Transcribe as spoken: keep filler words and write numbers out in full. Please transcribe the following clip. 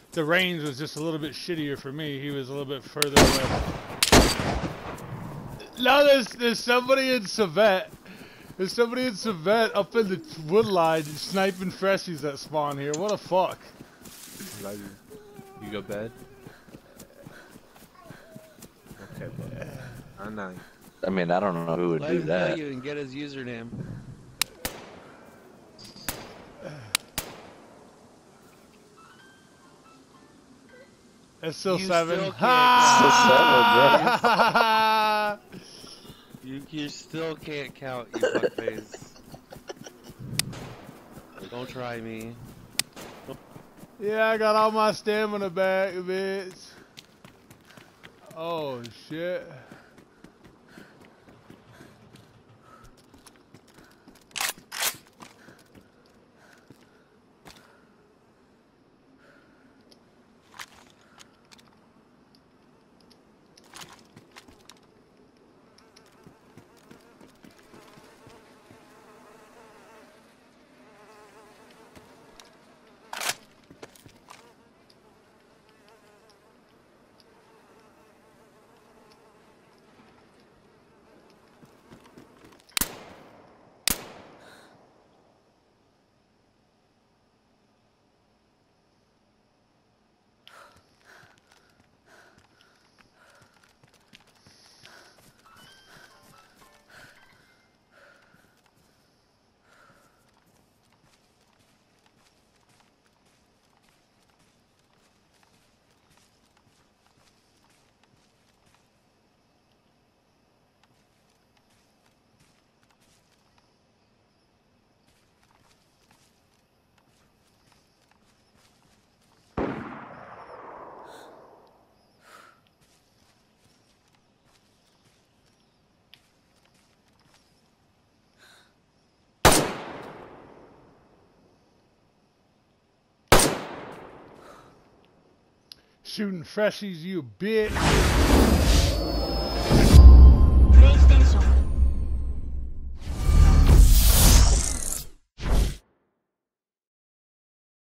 the range was just a little bit shittier for me. He was a little bit further away. Now there's there's somebody in Savet. There's somebody in Savet up in the wood line sniping freshies that spawn here. What a fuck. You go bed? Okay, bud. I know. I mean, I don't know who would Let do him that. tell you and get his username. It's still You seven. still Ha! You, you still can't count, you fuckface. Don't try me. Yeah, I got all my stamina back, bitch. Oh, shit. Shooting freshies, you bitch. PlayStation